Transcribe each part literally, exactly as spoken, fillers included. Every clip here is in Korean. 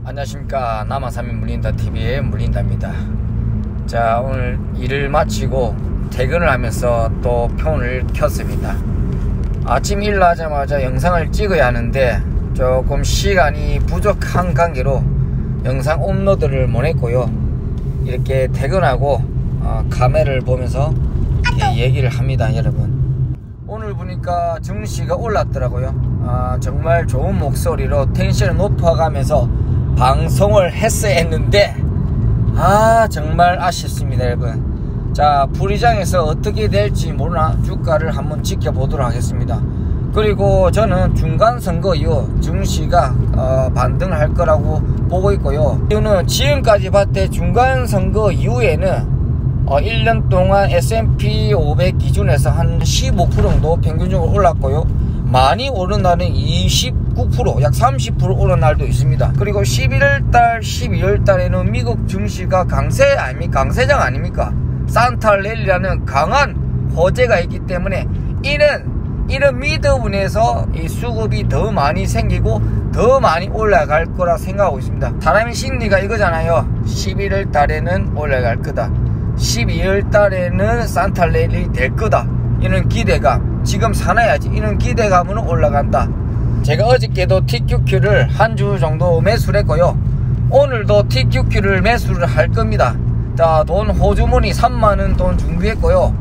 안녕하십니까. 남한산맥 물린다티비의 물린다입니다. 자, 오늘 일을 마치고 퇴근을 하면서 또 폰을 켰습니다. 아침 일어나자마자 영상을 찍어야 하는데 조금 시간이 부족한 관계로 영상 업로드를 못했고요. 이렇게 퇴근하고 어, 카메라를 보면서 이렇게 얘기를 합니다. 여러분, 오늘 보니까 정씨가 올랐더라고요. 아, 정말 좋은 목소리로 텐션을 높아가면서 방송을 했어야 했는데 아 정말 아쉽습니다. 여러분, 자, 불의장에서 어떻게 될지 모르나 주가를 한번 지켜보도록 하겠습니다. 그리고 저는 중간선거 이후 정씨가 어, 반등을 할 거라고 보고 있고요. 이유는 지금까지 봤을 때 중간선거 이후에는 어, 일 년 동안 에스 앤 피 오백 기준에서 한 십오 퍼센트 정도 평균적으로 올랐고요. 많이 오른 날은 이십구 퍼센트, 약 삼십 퍼센트 오른 날도 있습니다. 그리고 십일월달, 십이월달에는 미국 증시가 강세 아닙니까? 강세장 아닙니까? 산타랠리라는 강한 호재가 있기 때문에 이는 이런 미드분에서 이 수급이 더 많이 생기고 더 많이 올라갈 거라 생각하고 있습니다. 사람의 심리가 이거잖아요. 십일월달에는 올라갈 거다, 십이월달에는 산타랠리 될 거다, 이런 기대감, 지금 사놔야지, 이런 기대감으로 올라간다. 제가 어저께도 티 큐 큐를 한 주 정도 매수를 했고요. 오늘도 티 큐 큐를 매수를 할 겁니다. 자, 돈 호주머니 삼만원 돈 준비했고요.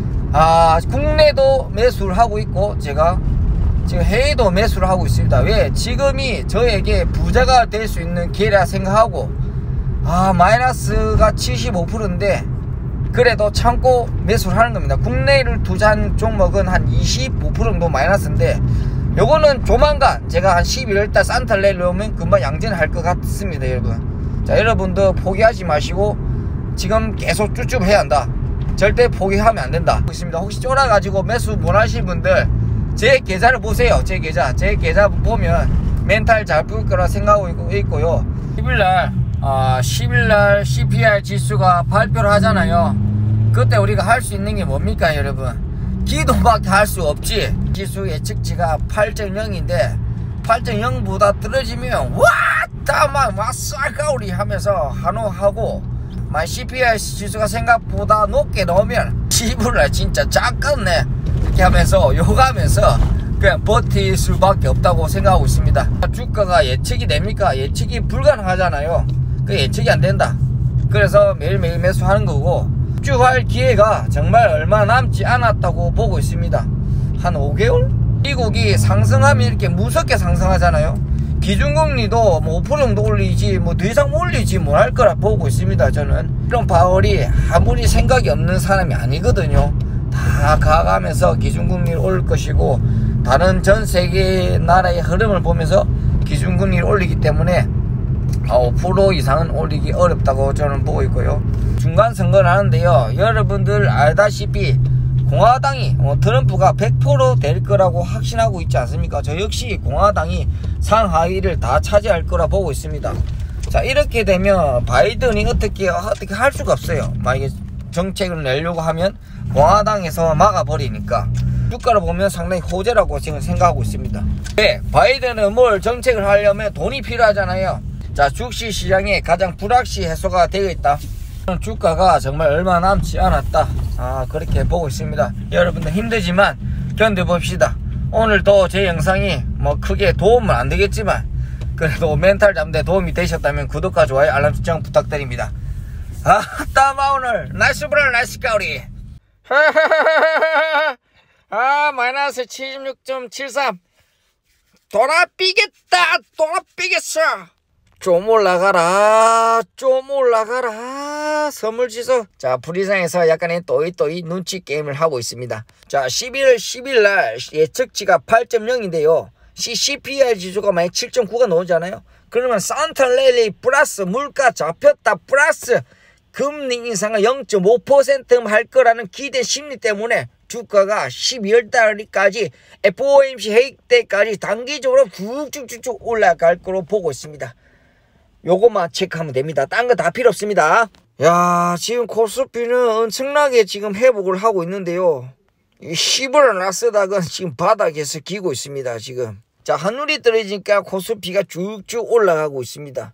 아, 국내도 매수를 하고 있고 제가 지금 해외도 매수를 하고 있습니다. 왜? 지금이 저에게 부자가 될 수 있는 기회라 생각하고, 아, 마이너스가 칠십오 퍼센트인데 그래도 참고 매수를 하는 겁니다. 국내를 투자한 종목은 한 이십오 퍼센트 정도 마이너스인데 요거는 조만간 제가 한 십일월달 산타랠리 오면 금방 양전할 것 같습니다. 여러분, 자, 여러분도 포기하지 마시고 지금 계속 쭈쭈 해야 한다. 절대 포기하면 안 된다. 있습니다. 혹시 쫄아가지고 매수 못 하신 분들 제 계좌를 보세요. 제 계좌 제 계좌 보면 멘탈 잘 풀 거라 생각하고 있고요. 십일날 아, 십일날 씨 피 아이 지수가 발표를 하잖아요. 그때 우리가 할 수 있는 게 뭡니까 여러분? 기도밖에 할 수 없지. 지수 예측치가 팔 점 영인데 팔 점 영보다 떨어지면 와따 막 와싸가우리 하면서 한호하고, 막 씨 피 아이 지수가 생각보다 높게 나오면 시부를 진짜 작겠네 이렇게 하면서 욕하면서 그냥 버틸 수밖에 없다고 생각하고 있습니다. 주가가 예측이 됩니까? 예측이 불가능하잖아요. 그 예측이 안 된다. 그래서 매일매일 매수하는 거고, 주할 기회가 정말 얼마 남지 않았다고 보고 있습니다. 한 오 개월? 미국이 상승하면 이렇게 무섭게 상승하잖아요. 기준금리도 뭐 오 퍼센트 정도 올리지 뭐 더 이상 올리지 못 할 거라 보고 있습니다. 저는 이런 바월이 아무리 생각이 없는 사람이 아니거든요. 다 가가면서 기준금리를 올릴 것이고, 다른 전 세계 나라의 흐름을 보면서 기준금리를 올리기 때문에 오 퍼센트 이상은 올리기 어렵다고 저는 보고 있고요. 중간선거를 하는데요, 여러분들 알다시피 공화당이 어, 트럼프가 백 퍼센트 될 거라고 확신하고 있지 않습니까? 저 역시 공화당이 상하위를 다 차지할 거라 보고 있습니다. 자, 이렇게 되면 바이든이 어떻게 어떻게 할 수가 없어요. 만약에 정책을 내려고 하면 공화당에서 막아버리니까 주가를 보면 상당히 호재라고 지금 생각하고 있습니다. 네, 바이든은 뭘 정책을 하려면 돈이 필요하잖아요. 자, 주식 시장에 가장 불확실 해소가 되어 있다. 주가가 정말 얼마 남지 않았다, 아, 그렇게 보고 있습니다. 여러분들 힘들지만 견뎌봅시다. 오늘도 제 영상이 뭐 크게 도움은 안 되겠지만 그래도 멘탈 잡는데 도움이 되셨다면 구독과 좋아요, 알람 설정 부탁드립니다. 아, 따마 오늘 나이스 브라 나이스 가오리. 아, 마이너스 칠십육 점 칠삼. 돌아삐겠다, 돌아삐겠어. 좀 올라가라, 좀 올라가라. 선물지수. 자, 불이상에서 약간의 또이또이 눈치 게임을 하고 있습니다. 자, 십일월 십일날 예측치가 팔 점 영인데요 씨 피 아이 지수가 만약 칠 점 구가 나오잖아요. 그러면 산타랠리 플러스 물가 잡혔다 플러스 금리 인상을 영 점 오 퍼센트 할 거라는 기대 심리 때문에 주가가 십이월달까지 에프 오 엠 씨 회의 때까지 단기적으로 쭉쭉쭉쭉 올라갈 거로 보고 있습니다. 요것만 체크하면 됩니다. 딴 거 다 필요 없습니다. 야, 지금 코스피는 엄청나게 지금 회복을 하고 있는데요, 이 시브라 나스닥은 지금 바닥에서 기고 있습니다. 지금 자, 환율이 떨어지니까 코스피가 쭉쭉 올라가고 있습니다.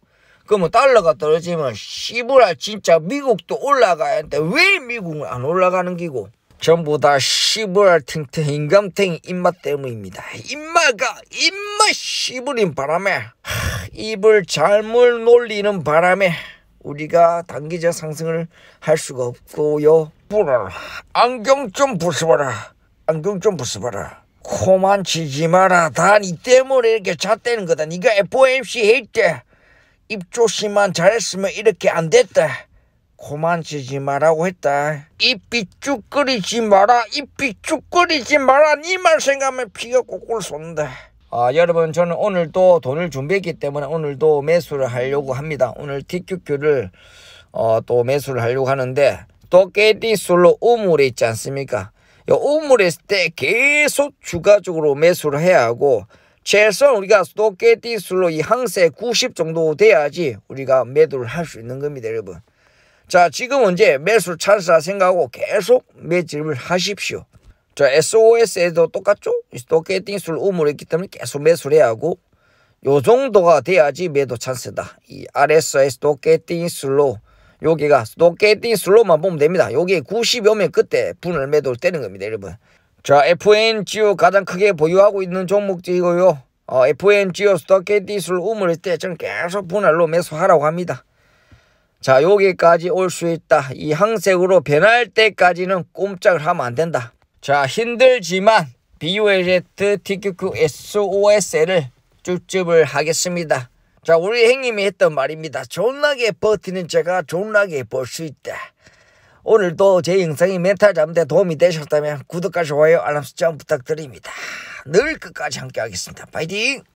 그러면 달러가 떨어지면 씨부랄 진짜 미국도 올라가야 하는데 왜 미국은 안 올라가는 기고? 전부 다 씨부랄 탱탱 인감탱이 입맛 때문입니다. 입맛가 입맛 씨부린 바람에 하, 입을 잘못 놀리는 바람에 우리가 단기적 상승을 할 수가 없고요. 불어라. 안경 좀 부숴봐라. 안경 좀 부숴봐라. 코만 치지 마라. 다 니 때문에 이렇게 잣대는 거다. 니가 에프오엠씨 할 때 입조심만 잘했으면 이렇게 안 됐다. 코만 치지 마라고 했다. 입 삐쭉거리지 마라. 입 삐쭉거리지 마라. 니만 생각하면 피가 꼴꼴 쏜다. 아, 여러분 저는 오늘도 돈을 준비했기 때문에 오늘도 매수를 하려고 합니다. 오늘 티큐큐를 어, 또 매수를 하려고 하는데 또깨띠술로 우물에 있지 않습니까? 이 우물에 있을 때 계속 추가적으로 매수를 해야 하고 최소한 우리가 또깨띠술로 이 항세 구십 정도 돼야지 우리가 매도를 할 수 있는 겁니다, 여러분. 자, 지금은 이제 매수 찬스라 생각하고 계속 매집을 하십시오. 자, 에스오에스에도 똑같죠? 또깨띠술 우물에 있기 때문에 계속 매수를 해야 하고 요 정도가 돼야지 매도 찬스다. 이 알에스에스 또깨띠술로 여기가 또깨띠술로만 보면 됩니다. 여기 구십이 오면 그때 분할 매도를 떼는 겁니다, 여러분. 자, 에프엔지오 가장 크게 보유하고 있는 종목이고요. 어, 에프엔지오 또깨띠술 우물일 때 저는 계속 분할로 매수하라고 합니다. 자, 여기까지 올 수 있다. 이 항색으로 변할 때까지는 꼼짝을 하면 안 된다. 자, 힘들지만 비오엘제트 티큐큐 에스오에스를 쭈쭈을 하겠습니다. 자, 우리 형님이 했던 말입니다. 존나게 버티는 제가 존나게 벌 수 있다. 오늘도 제 영상이 멘탈 잡는 데 도움이 되셨다면 구독과 좋아요 알람 설정 부탁드립니다. 늘 끝까지 함께 하겠습니다. 파이팅!